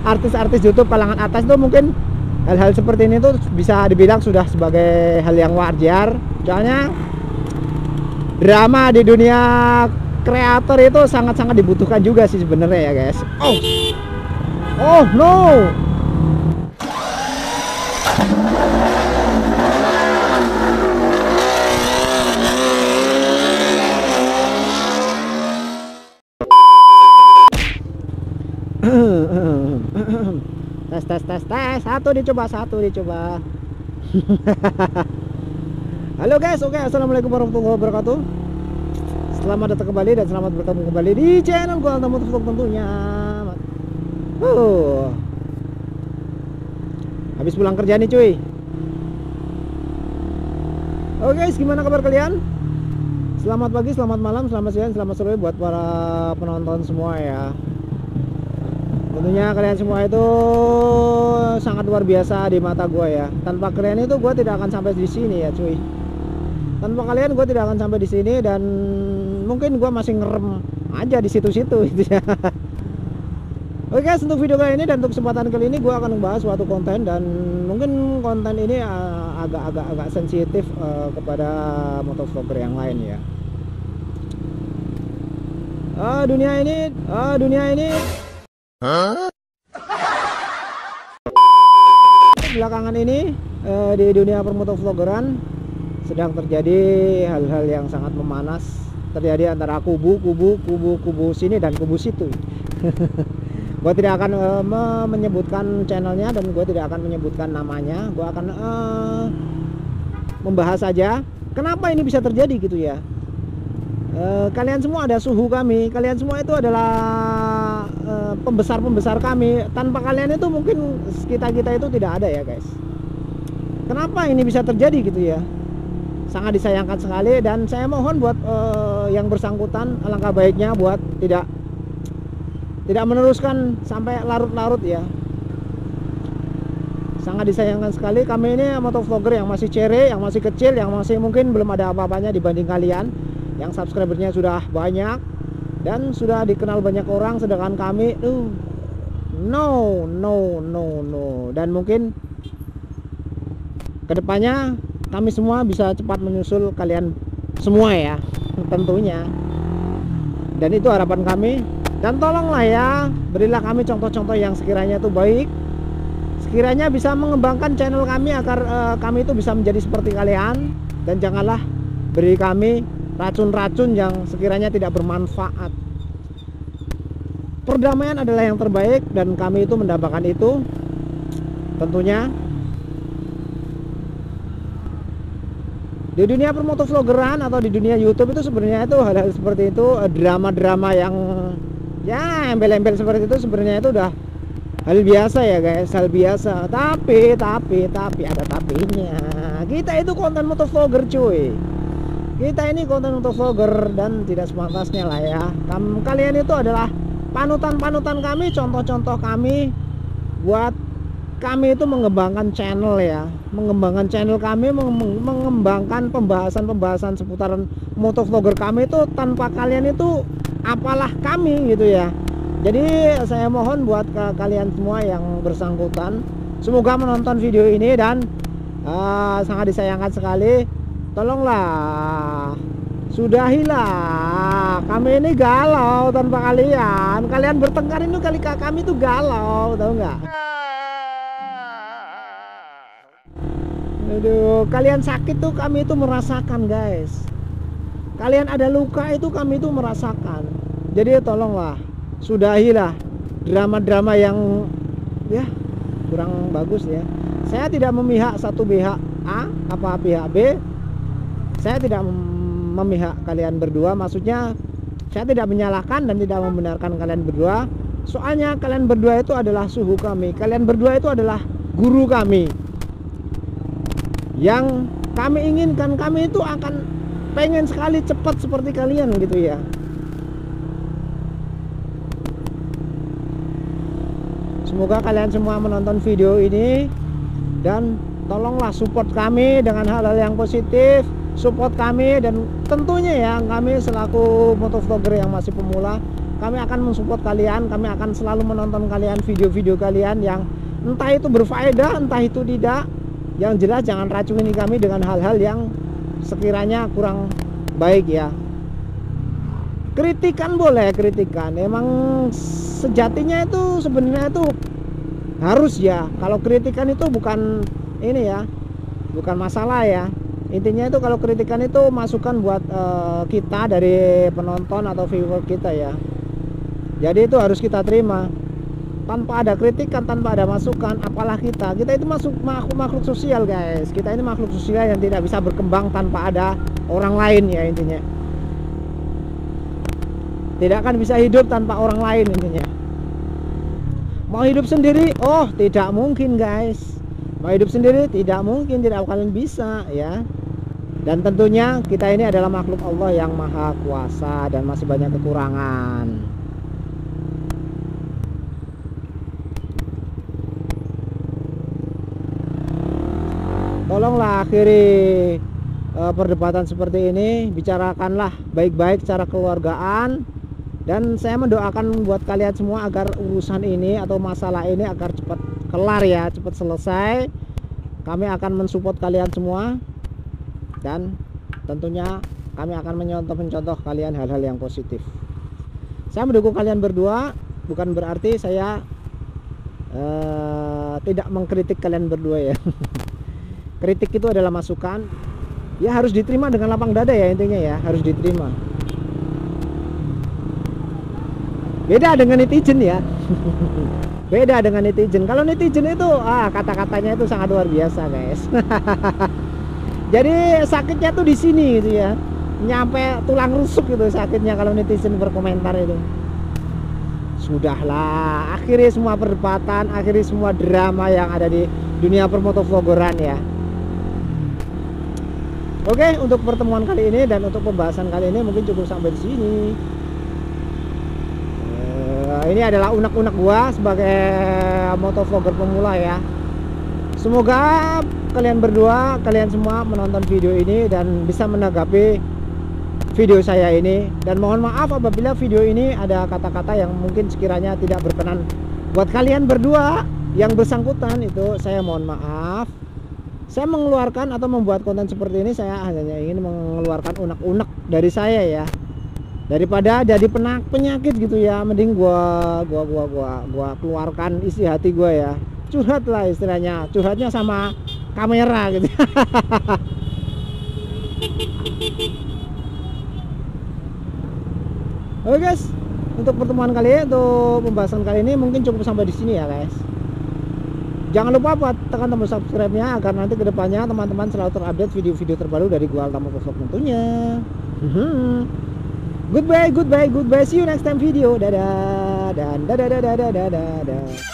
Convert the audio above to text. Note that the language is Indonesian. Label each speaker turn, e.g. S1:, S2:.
S1: artis-artis YouTube kalangan atas tuh mungkin hal-hal seperti ini tuh bisa dibilang sudah sebagai hal yang wajar. Soalnya drama di dunia kreator itu sangat-sangat dibutuhkan juga sih sebenarnya ya guys. Oh no. Tes satu dicoba halo guys, oke, assalamualaikum warahmatullahi wabarakatuh. Selamat datang kembali dan selamat bertemu kembali di channel gua Alta Motovlog tentunya. Habis pulang kerja nih cuy. Oke guys, gimana kabar kalian? Selamat pagi, selamat malam, selamat siang, selamat sore buat para penonton semua ya. Tentunya kalian semua itu sangat luar biasa di mata gue ya. Tanpa kalian itu gue tidak akan sampai di sini ya cuy. Tanpa kalian gue tidak akan sampai di sini dan mungkin gue masih ngerem aja di situ-situ gitu ya. Oke guys, untuk video kali ini dan untuk kesempatan kali ini gue akan membahas suatu konten dan mungkin konten ini agak sensitif kepada motovlogger yang lain ya. Dunia ini belakangan ini di dunia permotovloggeran sedang terjadi hal-hal yang sangat memanas, terjadi antara kubu sini dan kubu situ. Gue tidak akan menyebutkan channelnya dan gue tidak akan menyebutkan namanya. Gue akan membahas saja kenapa ini bisa terjadi gitu ya. Kalian semua ada suhu kami, kalian semua itu adalah pembesar kami. Tanpa kalian itu mungkin kita itu tidak ada ya guys. Kenapa ini bisa terjadi gitu ya? Sangat disayangkan sekali dan saya mohon buat yang bersangkutan alangkah baiknya buat tidak meneruskan sampai larut-larut ya. Sangat disayangkan sekali, kami ini motovlogger yang masih cere, yang masih kecil, yang masih mungkin belum ada apa-apanya dibanding kalian yang subscribernya sudah banyak dan sudah dikenal banyak orang, sedangkan kami no. Dan mungkin kedepannya kami semua bisa cepat menyusul kalian semua ya tentunya, dan itu harapan kami. Dan tolonglah ya, berilah kami contoh-contoh yang sekiranya itu baik, sekiranya bisa mengembangkan channel kami agar kami itu bisa menjadi seperti kalian, dan janganlah beri kami racun-racun yang sekiranya tidak bermanfaat. Perdamaian adalah yang terbaik dan kami itu mendapatkan itu tentunya. Di dunia permotovloggeran atau di dunia YouTube itu sebenarnya itu hal-hal seperti itu, drama-drama yang ya embel-embel seperti itu sebenarnya itu udah hal biasa ya guys, hal biasa. Tapi ada tapinya. Kita itu konten motovlogger cuy. Kita ini konten motovlogger dan tidak sepantasnya lah ya. Kalian itu adalah panutan kami, contoh-contoh kami buat kami itu mengembangkan channel ya. Mengembangkan channel kami, mengembangkan pembahasan seputaran motovlogger kami itu. Tanpa kalian itu apalah kami gitu ya. Jadi saya mohon buat kalian semua yang bersangkutan, semoga menonton video ini dan sangat disayangkan sekali. Tolonglah, sudahilah, kami ini galau tanpa kalian. Kalian bertengkar itu kami itu galau, tahu nggak? Aduh, kalian sakit tuh kami itu merasakan guys. Kalian ada luka itu kami itu merasakan. Jadi tolonglah, sudahilah drama-drama yang ya kurang bagus ya. Saya tidak memihak satu pihak A apa pihak B. Saya tidak memihak kalian berdua, maksudnya saya tidak menyalahkan dan tidak membenarkan kalian berdua. Soalnya kalian berdua itu adalah suhu kami, kalian berdua itu adalah guru kami. Yang kami inginkan, kami itu akan pengen sekali cepat seperti kalian gitu ya. Semoga kalian semua menonton video ini dan tolonglah support kami dengan hal-hal yang positif. Support kami dan tentunya ya kami selaku motovlogger yang masih pemula, kami akan mensupport kalian, kami akan selalu menonton kalian, video-video kalian yang entah itu berfaedah, entah itu tidak. Yang jelas jangan racuni kami dengan hal-hal yang sekiranya kurang baik ya. Kritikan boleh, kritikan. Emang sejatinya itu sebenarnya itu harus ya. Kalau kritikan itu bukan ini ya, bukan masalah ya. Intinya itu kalau kritikan itu masukan buat kita dari penonton atau viewer kita ya. Jadi itu harus kita terima. Tanpa ada kritikan, tanpa ada masukan, apalah kita itu makhluk sosial guys. Kita ini makhluk sosial yang tidak bisa berkembang tanpa ada orang lain ya intinya. Tidak akan bisa hidup tanpa orang lain intinya. Mau hidup sendiri? Oh tidak mungkin guys. Mau hidup sendiri? Tidak mungkin, tidak akan bisa ya. Dan tentunya kita ini adalah makhluk Allah yang maha kuasa dan masih banyak kekurangan. Tolonglah akhiri perdebatan seperti ini, bicarakanlah baik-baik secara keluargaan. Dan saya mendoakan buat kalian semua agar urusan ini atau masalah ini agar cepat kelar ya, cepat selesai. Kami akan mensupport kalian semua. Dan tentunya kami akan mencontoh kalian hal-hal yang positif. Saya mendukung kalian berdua, bukan berarti saya tidak mengkritik kalian berdua ya. Kritik itu adalah masukan, ya harus diterima dengan lapang dada ya intinya ya, harus diterima. Beda dengan netizen ya. Beda dengan netizen. Kalau netizen itu kata-katanya itu sangat luar biasa guys. Jadi sakitnya tuh di sini gitu ya, nyampe tulang rusuk gitu sakitnya kalau netizen berkomentar itu. Sudahlah, akhiri semua perdebatan, akhiri semua drama yang ada di dunia permotovlogeran ya. Oke, untuk pertemuan kali ini dan untuk pembahasan kali ini mungkin cukup sampai di sini. Ini adalah unek-unek gua sebagai motovlogger pemula ya. Semoga kalian berdua, kalian semua menonton video ini dan bisa menanggapi video saya ini. Dan mohon maaf apabila video ini ada kata-kata yang mungkin sekiranya tidak berkenan buat kalian berdua yang bersangkutan, itu saya mohon maaf. Saya mengeluarkan atau membuat konten seperti ini, saya hanya ingin mengeluarkan unek-unek dari saya ya. Daripada jadi penyakit gitu ya, mending gua keluarkan isi hati gua ya. Curhat lah istilahnya, curhatnya sama kamera gitu. Oke guys, untuk pertemuan kali ini, untuk pembahasan kali ini mungkin cukup sampai di sini ya guys. Jangan lupa buat tekan tombol subscribe-nya agar nanti kedepannya teman-teman selalu terupdate video-video terbaru dari gua Alta Motovlog tentunya. Goodbye. See you next time video. Dadah dan dadah.